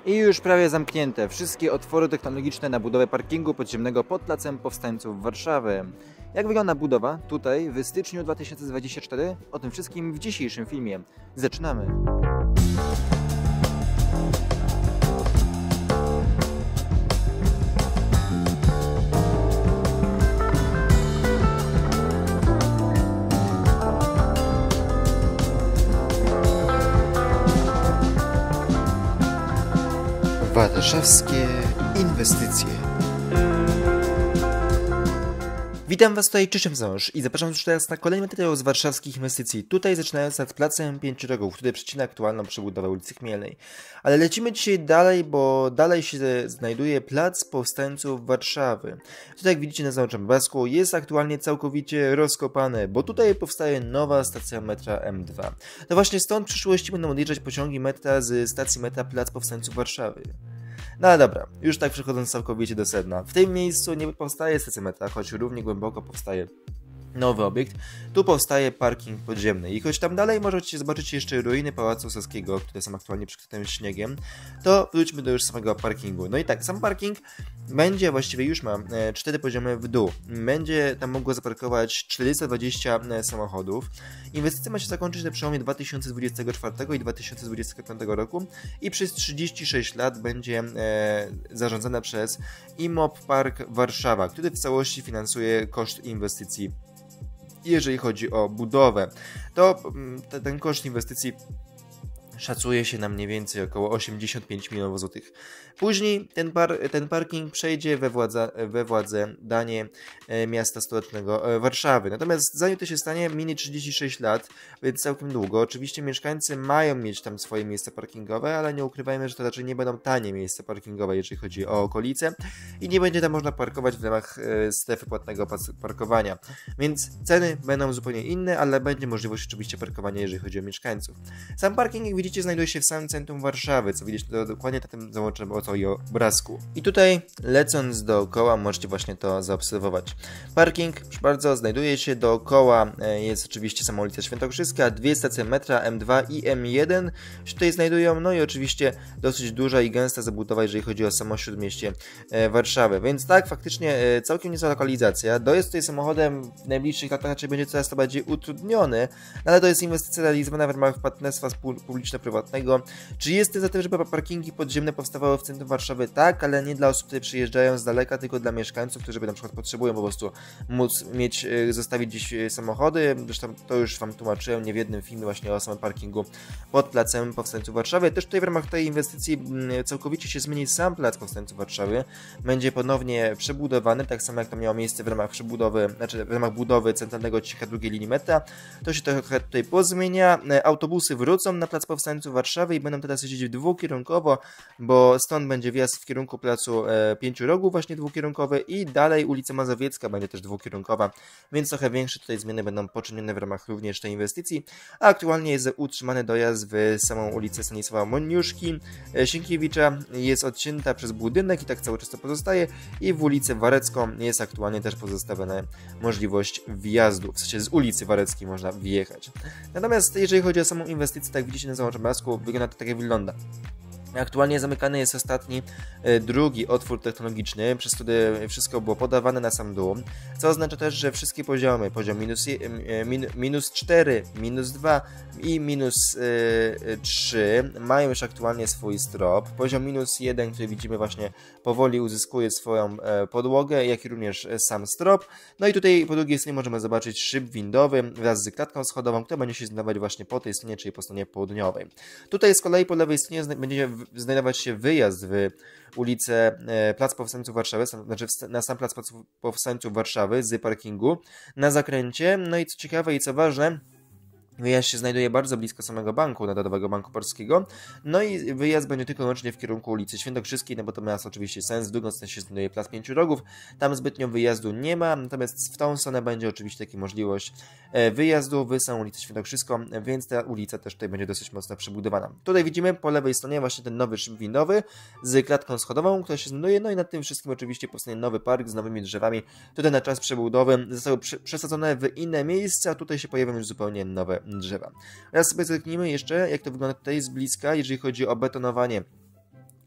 I już prawie zamknięte wszystkie otwory technologiczne na budowę parkingu podziemnego pod Placem Powstańców Warszawy. Jak wygląda budowa tutaj w styczniu 2024? O tym wszystkim w dzisiejszym filmie. Zaczynamy! Warszawskie inwestycje. Witam Was tutaj, Czeszem Ząż i zapraszam już teraz na kolejny materiał z warszawskich inwestycji. Tutaj zaczynając od Placem Pięciu Rogów, który przecina aktualną przebudowę ulicy Chmielnej. Ale lecimy dzisiaj dalej, bo dalej się znajduje Plac Powstańców Warszawy. Tutaj jak widzicie na załączonym obrazku jest aktualnie całkowicie rozkopane, bo tutaj powstaje nowa stacja metra M2. No właśnie stąd w przyszłości będą odjeżdżać pociągi metra z stacji metra Plac Powstańców Warszawy. No ale dobra, już tak przechodząc całkowicie do sedna. W tym miejscu nie powstaje stacja metra, choć równie głęboko powstaje nowy obiekt. Tu powstaje parking podziemny i choć tam dalej możecie zobaczyć jeszcze ruiny Pałacu Saskiego, które są aktualnie przykryte śniegiem, to wróćmy do już samego parkingu. No i tak, sam parking będzie, właściwie już ma 4 poziomy w dół. Będzie tam mogło zaparkować 420 samochodów. Inwestycja ma się zakończyć na przełomie 2024 i 2025 roku i przez 36 lat będzie zarządzana przez IMOP Park Warszawa, który w całości finansuje koszt inwestycji. Jeżeli chodzi o budowę, to ten koszt inwestycji szacuje się na mniej więcej około 85 milionów złotych. Później ten parking przejdzie we władzę Danie miasta stołecznego Warszawy. Natomiast zanim to się stanie, minie 36 lat, więc całkiem długo. Oczywiście mieszkańcy mają mieć tam swoje miejsca parkingowe, ale nie ukrywajmy, że to raczej nie będą tanie miejsca parkingowe, jeżeli chodzi o okolice i nie będzie tam można parkować w ramach strefy płatnego parkowania. Więc ceny będą zupełnie inne, ale będzie możliwość oczywiście parkowania, jeżeli chodzi o mieszkańców. Sam parking, jak widzicie, znajduje się w samym centrum Warszawy, co widzicie dokładnie na tym załączonym oto i obrazku. I tutaj lecąc dookoła możecie właśnie to zaobserwować. Parking, proszę bardzo, znajduje się dookoła, jest oczywiście sama ulica Świętokrzyska, 2 stacje metra M2 i M1 się tutaj znajdują, no i oczywiście dosyć duża i gęsta zabudowa, jeżeli chodzi o samo śródmieście Warszawy. Więc tak, faktycznie całkiem niezła lokalizacja. Dojazd tutaj samochodem w najbliższych latach raczej będzie coraz to bardziej utrudniony, ale to jest inwestycja realizowana w ramach partnerstwa publiczno-prywatnego. Czy jestem za tym, żeby parkingi podziemne powstawały w centrum Warszawy? Tak, ale nie dla osób, które przyjeżdżają z daleka, tylko dla mieszkańców, którzy na przykład potrzebują po prostu móc zostawić gdzieś samochody. Zresztą to już Wam tłumaczyłem nie w jednym filmie właśnie o samym parkingu pod Placem Powstańców Warszawy. Też tutaj w ramach tej inwestycji całkowicie się zmieni sam Plac Powstańców Warszawy. Będzie ponownie przebudowany, tak samo jak to miało miejsce w ramach w ramach budowy centralnego odcinka drugiej linii metra. To się trochę tutaj pozmienia. Autobusy wrócą na Plac Powstańców Warszawy i będą teraz jeździć dwukierunkowo, bo stąd będzie wjazd w kierunku Placu Pięciu Rogów właśnie dwukierunkowy i dalej ulica Mazowiecka będzie też dwukierunkowa, więc trochę większe tutaj zmiany będą poczynione w ramach również tej inwestycji, a aktualnie jest utrzymany dojazd w samą ulicę Stanisława Moniuszki Sienkiewicza, jest odcięta przez budynek i tak cały czas to pozostaje i w ulicę Warecką jest aktualnie też pozostawiona możliwość wjazdu, w sensie z ulicy Wareckiej można wjechać. Natomiast jeżeli chodzi o samą inwestycję, tak widzicie na załączonym obrazku, wygląda to tak jak wygląda. Aktualnie zamykany jest ostatni, drugi otwór technologiczny, przez który wszystko było podawane na sam dół, co oznacza też, że wszystkie poziomy, poziom minus 4, minus 2 i minus 3 mają już aktualnie swój strop. Poziom minus 1, który widzimy właśnie powoli uzyskuje swoją podłogę, jak i również sam strop. No i tutaj po drugiej stronie możemy zobaczyć szyb windowy wraz z klatką schodową, która będzie się znajdować właśnie po tej stronie, czyli po stronie południowej. Tutaj z kolei po lewej stronie będzie znajdować się wyjazd w ulicę Plac Powstańców Warszawy, znaczy na sam Plac Powstańców Warszawy z parkingu na zakręcie. No i co ciekawe i co ważne, wyjazd się znajduje bardzo blisko samego banku, Narodowego Banku Polskiego, no i wyjazd będzie tylko wyłącznie w kierunku ulicy Świętokrzyskiej, no bo to ma oczywiście sens, w drugą stronę się znajduje Plac Pięciu Rogów, tam zbytnio wyjazdu nie ma, natomiast w tą stronę będzie oczywiście taka możliwość wyjazdu w samą ulicę Świętokrzyską, więc ta ulica też tutaj będzie dosyć mocno przebudowana. Tutaj widzimy po lewej stronie właśnie ten nowy szyb windowy z klatką schodową, która się znajduje, no i nad tym wszystkim oczywiście powstanie nowy park z nowymi drzewami, które na czas przebudowy zostały przesadzone w inne miejsca, a tutaj się pojawią już zupełnie nowe drzewa. Teraz sobie zerknijmy jeszcze, jak to wygląda tutaj z bliska, jeżeli chodzi o betonowanie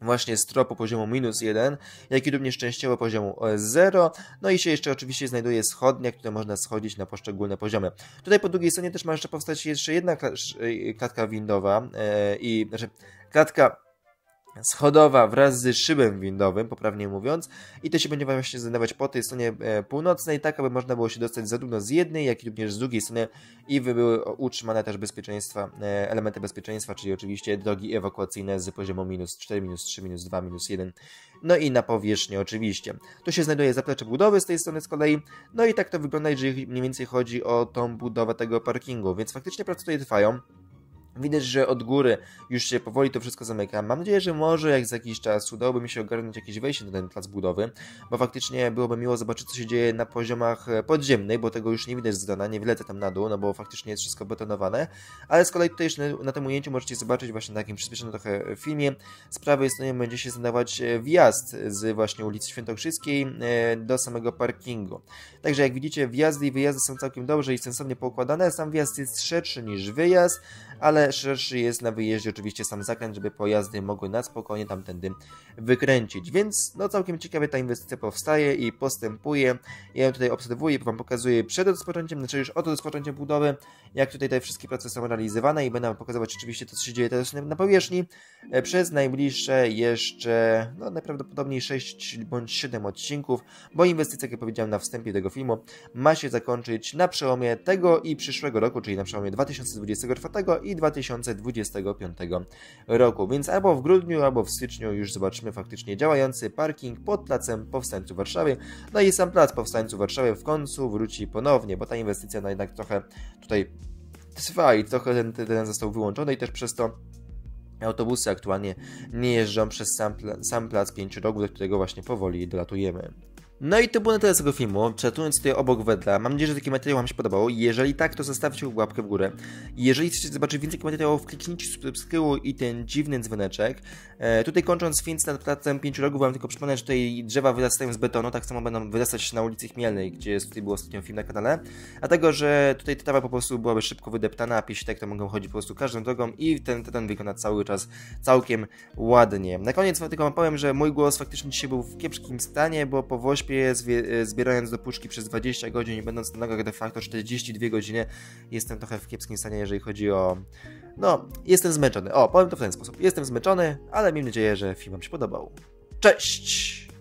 właśnie stropu poziomu -1, jak i również częściowo poziomu 0. No i się jeszcze oczywiście znajduje schodnia, które można schodzić na poszczególne poziomy. Tutaj po drugiej stronie też ma jeszcze powstać jeszcze jedna klatka windowa, znaczy klatka schodowa wraz z szybem windowym, poprawnie mówiąc, i to się będzie właśnie znajdować po tej stronie północnej, tak aby można było się dostać zarówno z jednej, jak i również z drugiej strony i były utrzymane też elementy bezpieczeństwa, czyli oczywiście drogi ewakuacyjne z poziomu -4, -3, -2, -1, no i na powierzchni oczywiście. Tu się znajduje zaplecze budowy z tej strony z kolei, no i tak to wygląda, jeżeli mniej więcej chodzi o tą budowę tego parkingu, więc faktycznie prace tutaj trwają. Widać, że od góry już się powoli to wszystko zamyka. Mam nadzieję, że może jak za jakiś czas udałoby mi się ogarnąć jakieś wejście na ten plac budowy, bo faktycznie byłoby miło zobaczyć, co się dzieje na poziomach podziemnych, bo tego już nie widać z drona, nie wylecę tam na dół, no bo faktycznie jest wszystko betonowane, ale z kolei tutaj jeszcze na tym ujęciu możecie zobaczyć właśnie na takim przyspieszonym trochę filmie. Z prawej strony będzie się znajdować wjazd z właśnie ulicy Świętokrzyskiej do samego parkingu. Także jak widzicie, wjazdy i wyjazdy są całkiem dobrze i sensownie poukładane. Sam wjazd jest szerszy niż wyjazd, ale szerszy jest na wyjeździe oczywiście sam zakręt, żeby pojazdy mogły na spokojnie tamtędy wykręcić. Więc no całkiem ciekawie ta inwestycja powstaje i postępuje. Ja ją tutaj obserwuję, wam pokazuję przed rozpoczęciem, znaczy już od rozpoczęcia budowy, jak tutaj te wszystkie prace są realizowane i będę wam pokazywać oczywiście to, co się dzieje teraz na powierzchni przez najbliższe jeszcze, no najprawdopodobniej 6 bądź 7 odcinków, bo inwestycja, jak powiedziałem na wstępie tego filmu, ma się zakończyć na przełomie tego i przyszłego roku, czyli na przełomie 2024 i 2025 roku, więc albo w grudniu, albo w styczniu już zobaczymy faktycznie działający parking pod placem Powstańców Warszawy. No i sam plac Powstańców Warszawy w końcu wróci ponownie, bo ta inwestycja no jednak trochę tutaj trwa i trochę ten teren został wyłączony i też przez to autobusy aktualnie nie jeżdżą przez sam plac Pięciu Rogów, do którego właśnie powoli dolatujemy. No i to było na tyle z tego filmu, przelatując tutaj obok wedla. Mam nadzieję, że taki materiał wam się podobał. Jeżeli tak, to zostawcie łapkę w górę. Jeżeli chcecie zobaczyć więcej materiałów, kliknijcie subskrybuj i ten dziwny dzwoneczek. Tutaj kończąc film nad placem Pięciu Rogów, wam tylko przypomnę, że tutaj drzewa wyrastają z betonu, tak samo będą wyrastać na ulicy Chmielnej, gdzie tutaj był ostatnio film na kanale. Dlatego, że tutaj ta trawa po prostu byłaby szybko wydeptana, a piesi tak to mogą chodzić po prostu każdą drogą i ten wygląda cały czas całkiem ładnie. Na koniec tylko wam powiem, że mój głos faktycznie dzisiaj był w kiepskim stanie, bo po wośpie zbierając do puszki przez 20 godzin i będąc na nogach de facto 42 godziny, jestem trochę w kiepskim stanie, jeżeli chodzi o... No, jestem zmęczony. O, powiem to w ten sposób. Jestem zmęczony, ale mam nadzieję, że film wam się podobał. Cześć!